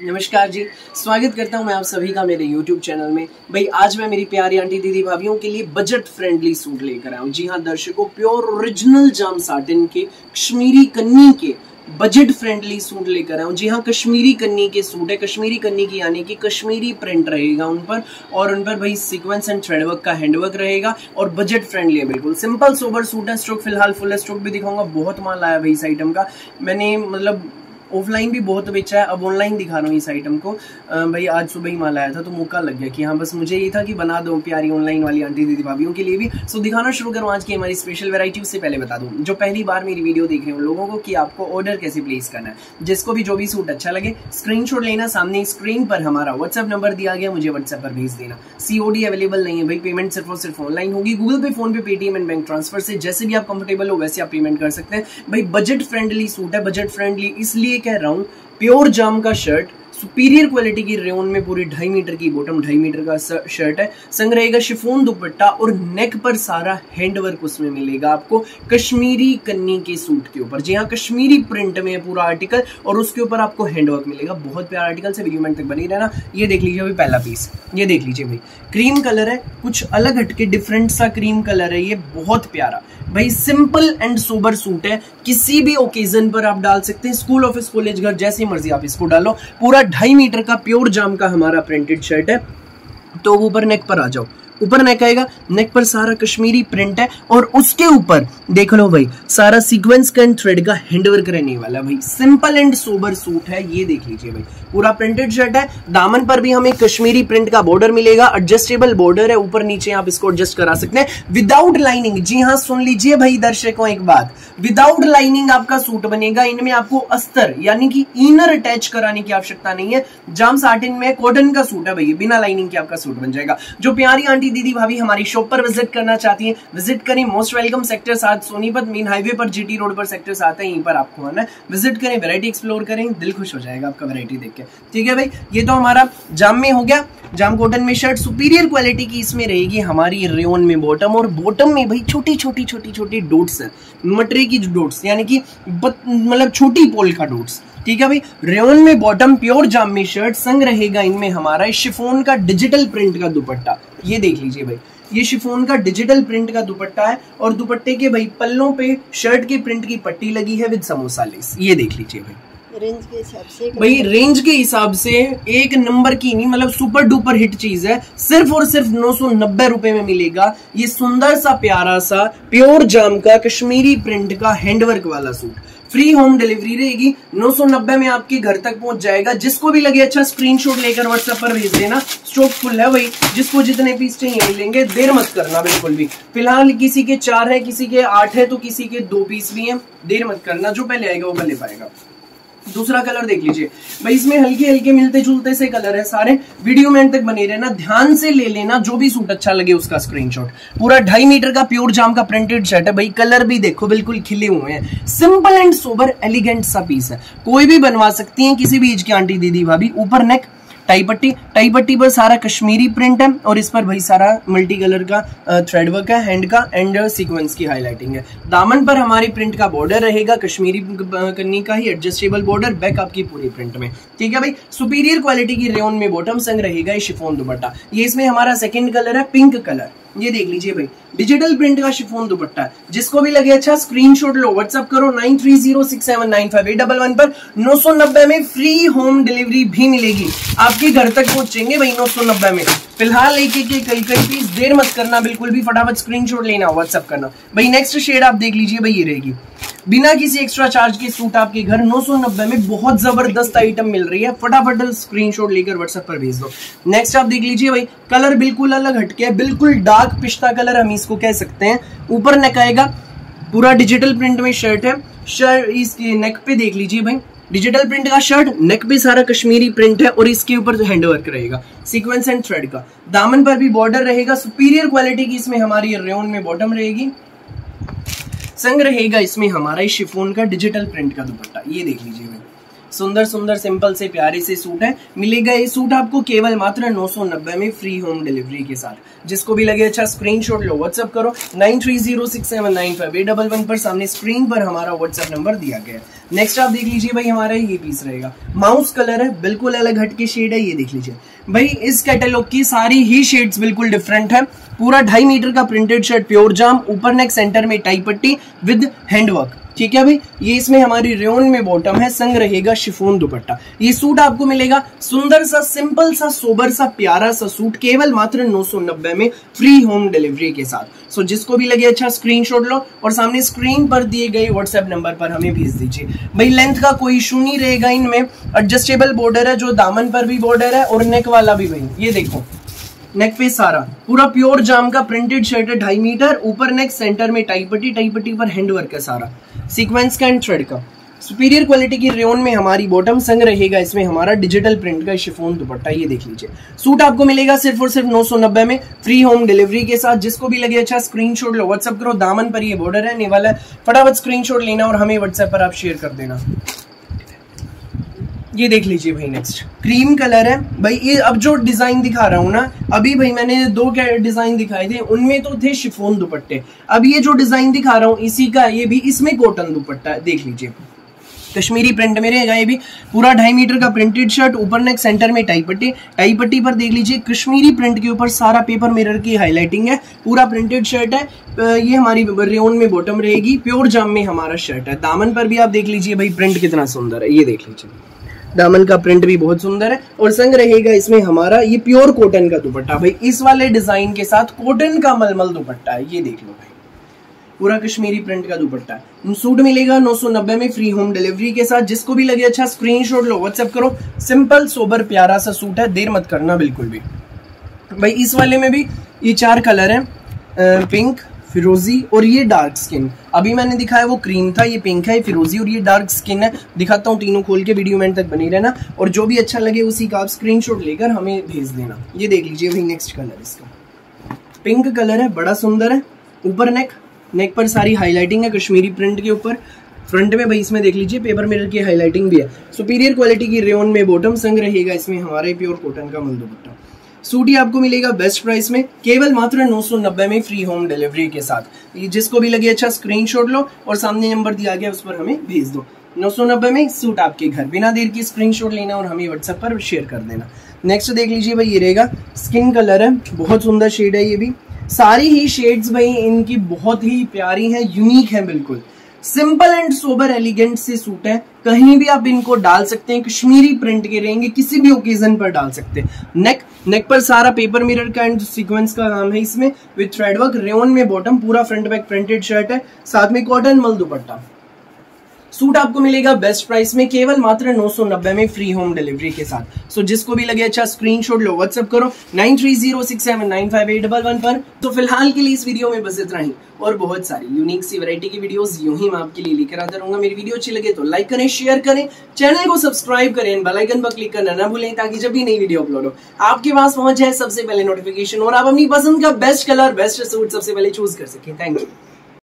नमस्कार जी, स्वागत करता हूं मैं आप सभी का मेरे YouTube चैनल में। भाई आज मैं मेरी प्यारी आंटी दीदी भाभीयों के लिए बजट फ्रेंडली सूट लेकर आया हूं। जी हाँ दर्शकों, प्योर ओरिजिनल जाम साटिन के कश्मीरी कन्नी के बजट फ्रेंडली सूट लेकर आया हूं। जी हाँ, कश्मीरी कन्नी के सूट है। कश्मीरी कन्नी की यानी कि कश्मीरी प्रिंट रहेगा उन पर, और उन पर भाई सीक्वेंस एंड थ्रेडवर्क का हैंडवर्क रहेगा और बजट फ्रेंडली है। बिल्कुल सिंपल सोबर सूट है। स्टॉक फिलहाल फुल स्टॉक भी दिखाऊंगा। बहुत माल आया भाई इस आइटम का। मैंने मतलब ऑफलाइन भी बहुत बेचा है, अब ऑनलाइन दिखा रहा हूँ इस आइटम को। भाई आज सुबह ही माल आया था तो मौका लग गया कि हाँ बस मुझे ये था कि बना दो प्यारी ऑनलाइन वाली आंटी दीदी भाभीयों के लिए भी। सो दिखाना शुरू करूँ आज की हमारी स्पेशल वैरायटी। उससे पहले बता दूँ जो पहली बार मेरी वीडियो देख रहे हैं उन लोगों को कि आपको ऑर्डर कैसे प्लेस करना है। जिसको भी जो भी सूट अच्छा लगे स्क्रीनशॉट लेना, सामने स्क्रीन पर हमारा व्हाट्सएप नंबर दिया गया, मुझे व्हाट्सएप पर भेज देना। COD अवेलेबल नहीं है भाई, पेमेंट सिर्फ और सिर्फ ऑनलाइन होगी। गूगल पे, फोन पे, पेटीएम एंड बैंक ट्रांसफर से जैसे भी आप कंफर्टेबल हो वैसे आप पेमेंट कर सकते हैं। भाई बजट फ्रेंडली सूट है। बजट फ्रेंडली इसलिए कह रहा हूँ, प्योर जाम का शर्ट, सुपीरियर क्वालिटी की रेयन में पूरी 2.5 मीटर की बॉटम, 2.5 मीटर का शर्ट है। संग रहेगा शिफॉन दुपट्टा और नेक पर सारा हैंडवर्क उसमें मिलेगा आपको कश्मीरी कन्नी के सूट के ऊपर। जी हाँ, कश्मीरी प्रिंट में है पूरा आर्टिकल और उसके ऊपर आपको हैंडवर्क मिलेगा। बहुत प्यारा आर्टिकल से वीडियो में तक बनी रहना। ये देख लीजिए भाई पहला पीस, ये देख लीजिए भाई, क्रीम कलर है, कुछ अलग हटके डिफरेंट सा क्रीम कलर है। ये बहुत प्यारा भाई सिंपल एंड सोबर सूट है। किसी भी ओकेजन पर आप डाल सकते हैं, स्कूल, ऑफिस, कॉलेज, घर, जैसी मर्जी आप इसको डालो। पूरा 2.5 मीटर का प्योर जाम का हमारा प्रिंटेड शर्ट है। तो ऊपर नेक पर आ जाओ, ऊपर नेक आएगा, नेक पर सारा कश्मीरी प्रिंट है और उसके ऊपर देख लो भाई सारा सीक्वेंस का थ्रेड का हैंडवर्क रहने वाला। भाई सिंपल एंड सोबर सूट है। ये देख लीजिए भाई, पूरा प्रिंटेड शर्ट है। दामन पर भी हमें कश्मीरी प्रिंट का बॉर्डर मिलेगा, एडजस्टेबल बॉर्डर है, ऊपर नीचे आप इसको एडजस्ट करा सकते हैं विदाउट लाइनिंग। जी हाँ, सुन लीजिए भाई दर्शकों एक बात, विदाउट लाइनिंग आपका सूट बनेगा। इनमें आपको अस्तर यानी कि इनर अटैच कराने की आवश्यकता नहीं है। जाम साटिन में कॉटन का सूट है भाई, बिना लाइनिंग के आपका सूट बन जाएगा। जो प्यारी आंटी दीदी भाभी हमारी शॉप पर विजिट करना चाहती हैं, विजिट करें। Most welcome, sector 7 Sonipat main highway पर, GT रोड पर सेक्टर 7 है, यहीं पर आपको आना है। विजिट करें, वैरायटी एक्सप्लोर करें, दिल खुश हो जाएगा आपका वैरायटी देख के। ठीक है भाई, ये तो हमारा जाम में हो गया। जाम कॉटन में शर्ट, सुपीरियर क्वालिटी की इसमें रहेगी हमारी रेयन में बॉटम, और बॉटम में भाई छोटी छोटी छोटी छोटी डॉट्स है, मटरे की डॉट्स यानी कि मतलब छोटी पोल का डॉट्स। ठीक है भाई, रेयन में बॉटम, प्योर जाम में शर्ट, संग रहेगा इनमें हमारा शिफॉन का डिजिटल प्रिंट का दुपट्टा। ये देख लीजिए भाई, ये शिफॉन का डिजिटल प्रिंट का दुपट्टा है और दुपट्टे के भाई पल्लों पे शर्ट के प्रिंट की पट्टी लगी है विद समोसा लेस। ये देख लीजिए भाई, रेंज के हिसाब से भाई रेंज के हिसाब से एक नंबर की नहीं, मतलब सुपर डुपर हिट चीज है। सिर्फ और सिर्फ 990 रुपए में मिलेगा ये सुंदर सा प्यारा सा प्योर जाम का कश्मीरी प्रिंट का हैंडवर्क वाला सूट। फ्री होम डिलीवरी रहेगी, 990 में आपके घर तक पहुंच जाएगा। जिसको भी लगे अच्छा स्क्रीनशॉट लेकर व्हाट्सएप पर भेज देना। स्टॉक फुल है भाई, जिसको जितने पीस चाहिए मिलेंगे, देर मत करना बिल्कुल भी। फिलहाल किसी के 4 है, किसी के 8 है, तो किसी के 2 पीस भी हैं। देर मत करना, जो पहले आएगा वो पहले पाएगा। दूसरा कलर देख लीजिए भाई, इसमें हल्के हल्के मिलते जुलते से कलर है सारे। वीडियो में एंड तक बने रहना, ध्यान से ले लेना, जो भी सूट अच्छा लगे उसका स्क्रीनशॉट। पूरा 2.5 मीटर का प्योर जाम का प्रिंटेड शर्ट है भाई। कलर भी देखो बिल्कुल खिले हुए हैं। सिंपल एंड सोबर एलिगेंट सा पीस है, कोई भी बनवा सकती है, किसी भी एज की आंटी दीदी भाभी। ऊपर नेक, टाई पट्टी, टाई पट्टी पर सारा कश्मीरी प्रिंट है और इस पर भाई सारा मल्टी कलर का थ्रेड वर्क है, हैंड का एंड सीक्वेंस की हाईलाइटिंग है। दामन पर हमारी प्रिंट का बॉर्डर रहेगा कश्मीरी कन्नी का ही एडजस्टेबल बॉर्डर, बैक आपकी पूरी प्रिंट में। ठीक है भाई, सुपीरियर क्वालिटी की रेयन में बॉटम, संग रहेगा शिफॉन दुपट्टा। ये इसमें हमारा सेकंड कलर है, पिंक कलर। ये देख लीजिए भाई, डिजिटल प्रिंट का शिफॉन दुपट्टा। जिसको भी लगे अच्छा स्क्रीनशॉट लो, व्हाट्सएप करो 9306795811 पर। 990 में फ्री होम डिलीवरी भी मिलेगी, आपके घर तक पहुंचेंगे भाई 990 में। फिलहाल एक कई पीस, देर मत करना बिल्कुल भी, फटाफट स्क्रीनशॉट लेना, व्हाट्सएप करना भाई। नेक्स्ट शेड आप देख लीजिए भाई, ये रहेगी बिना किसी एक्स्ट्रा चार्ज के सूट आपके घर 990 में। बहुत जबरदस्त आइटम मिल रही है, फटाफट स्क्रीनशॉट लेकर व्हाट्सएप पर भेज दो। नेक्स्ट आप देख लीजिए भाई, कलर बिल्कुल अलग हटके है, बिल्कुल डार्क पिस्ता कलर हम इसको कह सकते हैं। ऊपर नेक आएगा, पूरा डिजिटल प्रिंट में शर्ट है। शर्ट इसके नेक पे देख लीजिए भाई, डिजिटल प्रिंट का शर्ट, नेक पे सारा कश्मीरी प्रिंट है और इसके ऊपर हैंडवर्क रहेगा सीक्वेंस एंड थ्रेड का। दामन पर भी बॉर्डर रहेगा, सुपीरियर क्वालिटी की इसमें हमारी रेयन में बॉटम रहेगी। संग रहेगा इसमें हमारा शिफॉन का डिजिटल प्रिंट का दुपट्टा। ये देख लीजिए भाई, सुंदर सुंदर सिंपल से प्यारे से सूट है। मिलेगा ये सूट आपको केवल मात्र 990 में फ्री होम डिलीवरी के साथ। जिसको भी लगे अच्छा स्क्रीनशॉट लो, व्हाट्सअप करो 9306795811 पर। सामने स्क्रीन पर हमारा व्हाट्सएप नंबर दिया गया है। नेक्स्ट आप देख लीजिए भाई, हमारा ये पीस रहेगा, माउस कलर है, बिल्कुल अलग हटके शेड है। ये देख लीजिए भाई, इस कैटलॉग की सारी ही शेड्स बिल्कुल डिफरेंट है। पूरा 2.5 मीटर का प्रिंटेड शर्ट प्योर जाम, ऊपर नेक सेंटर में टाई पट्टी विद हैंडवर्क। ठीक है भाई, ये इसमें हमारी रेयन में बॉटम है, संग रहेगा शिफॉन दुपट्टा। ये सूट आपको मिलेगा सुंदर सा सिंपल सा सोबर सा प्यारा सा सूट केवल मात्र 990 में फ्री होम डिलीवरी के साथ। सो जिसको भी लगे अच्छा स्क्रीनशॉट लो और सामने स्क्रीन पर दिए गए व्हाट्सएप नंबर पर हमें भेज दीजिए। भाई लेंथ का कोई इशू नहीं रहेगा, इनमें एडजस्टेबल बॉर्डर है, जो दामन पर भी बॉर्डर है और नेक वाला भी। भाई ये देखो, नेक पे सारा पूरा प्योर जाम का प्रिंटेड शर्ट है, 2.5 मीटर, ऊपर नेक सेंटर में टाई पट्टी पर हैंडवर्क है सारा सीक्वेंस का एंड थ्रेड का। सुपीरियर क्वालिटी की रेयन में हमारी बॉटम, संग रहेगा इसमें हमारा डिजिटल प्रिंट का शिफॉन दुपट्टा। ये देख लीजिए, सूट आपको मिलेगा सिर्फ और सिर्फ 990 में फ्री होम डिलीवरी के साथ। जिसको भी लगे अच्छा स्क्रीनशॉट लो, व्हाट्सएप करो, दामन पर ये बॉर्डर है, नेवाला है, फटाफट स्क्रीनशॉट लेना और हमें व्हाट्सएप पर आप शेयर कर देना। ये देख लीजिए भाई, नेक्स्ट क्रीम कलर है भाई। ये अब जो डिजाइन दिखा रहा हूं ना, अभी भाई मैंने 2 डिजाइन दिखाए थे, उनमें तो थे शिफॉन दुपट्टे। अब ये जो डिजाइन दिखा रहा हूं इसी का, ये भी इसमें कॉटन दुपट्टा है। देख लीजिए, कश्मीरी प्रिंट में रहेगा। ये भी पूरा 2.5 मीटर का प्रिंटेड शर्ट, ऊपर नेक सेंटर में टाई पट्टी पर देख लीजिए कश्मीरी प्रिंट के ऊपर सारा पेपर मिरर की हाईलाइटिंग है। पूरा प्रिंटेड शर्ट है, ये हमारी रेयन में बॉटम रहेगी, प्योर जाम में हमारा शर्ट है। दामन पर भी आप देख लीजिए भाई, प्रिंट कितना सुंदर है। ये देख लीजिए, दामन का प्रिंट भी बहुत सुंदर है और संग रहेगा इसमें हमारा ये प्योर कॉटन का दुपट्टा। भाई इस वाले डिजाइन के साथ कॉटन का मलमल दुपट्टा है। ये देख लो भाई, पूरा कश्मीरी प्रिंट का दुपट्टा है। सूट मिलेगा 990 में फ्री होम डिलीवरी के साथ। जिसको भी लगे अच्छा स्क्रीनशॉट लो, व्हाट्सएप करो। सिंपल सोबर प्यारा सा सूट है, देर मत करना बिल्कुल भी। भाई इस वाले में भी ये 4 कलर है, पिंक, फिरोजी और ये डार्क स्किन। अभी मैंने दिखाया वो क्रीम था, ये पिंक है, फिरोजी और ये डार्क स्किन है। दिखाता हूँ तीनों खोल के, वीडियो में तक बनी रहना और जो भी अच्छा लगे उसी का आप स्क्रीनशॉट लेकर हमें भेज देना। ये देख लीजिए भाई, नेक्स्ट कलर इसका पिंक कलर है, बड़ा सुंदर है। ऊपर नेक पर सारी हाईलाइटिंग है कश्मीरी प्रिंट के ऊपर। फ्रंट में भाई इसमें देख लीजिए पेपर मिरर की हाईलाइटिंग भी है। सुपीरियर क्वालिटी की रेयन में बॉटम, संग रहेगा इसमें हमारे प्योर कॉटन का मल दुपट्टा। सूट ही आपको मिलेगा बेस्ट प्राइस में केवल मात्र 990 में फ्री होम डिलीवरी के साथ। जिसको भी लगे अच्छा स्क्रीनशॉट लो और सामने नंबर दिया गया उस पर हमें भेज दो। 990 में सूट आपके घर, बिना देर की स्क्रीनशॉट लेना और हमें व्हाट्सएप पर शेयर कर देना। नेक्स्ट देख लीजिए भाई, ये रहेगा स्किन कलर है, बहुत सुंदर शेड है। ये भी सारी ही शेड्स भाई इनकी बहुत ही प्यारी है, यूनिक है, बिल्कुल सिंपल एंड सोबर एलिगेंट से सूट है। कहीं भी आप इनको डाल सकते हैं, कश्मीरी प्रिंट के रहेंगे, किसी भी ओकेजन पर डाल सकते हैं। नेक पर सारा पेपर मिरर का एंड सीक्वेंस का काम है इसमें विद थ्रेडवर्क। रेयन में बॉटम, पूरा फ्रंट बैक प्रिंटेड शर्ट है, साथ में कॉटन मल दुपट्टा। सूट आपको मिलेगा बेस्ट प्राइस में केवल मात्र 990 में फ्री होम डिलीवरी के साथ। सो जिसको भी लगे अच्छा स्क्रीनशॉट लो, व्हाट्सएप करो 9306795811 पर। तो फिलहाल के लिए इस वीडियो में बस इतना ही, और बहुत सारी यूनिक सी वैरायटी की वीडियोस यूं ही मैं आपके लिए लेकर आता रहूंगा। मेरी वीडियो अच्छी लगे तो लाइक करें, शेयर करें, चैनल को सब्सक्राइब करें, बेल आइकन पर क्लिक करना ना भूलें ताकि जब भी नई वीडियो अपलोड हो आपके पास पहुंच जाए सबसे पहले नोटिफिकेशन और आप अपनी पसंद का बेस्ट कलर, बेस्ट सूट सबसे पहले चूज कर सकें। Thank you.